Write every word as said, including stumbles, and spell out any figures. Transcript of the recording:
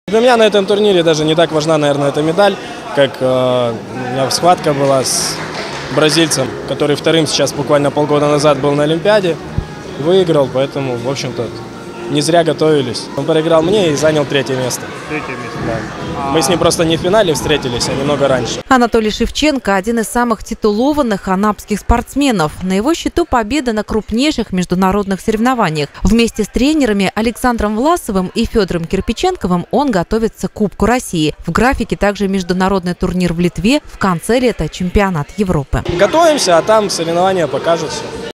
Для меня на этом турнире даже не так важна, наверное, эта медаль, как э, у меня схватка была с бразильцем, который вторым сейчас буквально полгода назад был на Олимпиаде, выиграл, поэтому, в общем-то, не зря готовились. Он проиграл мне и занял третье место. Третье место. Да. Мы с ним просто не в финале встретились, а немного раньше. Анатолий Шевченко – один из самых титулованных анапских спортсменов. На его счету победа на крупнейших международных соревнованиях. Вместе с тренерами Александром Власовым и Федором Кирпиченковым он готовится к Кубку России. В графике также международный турнир в Литве, в конце лета чемпионат Европы. Готовимся, а там соревнования покажут все.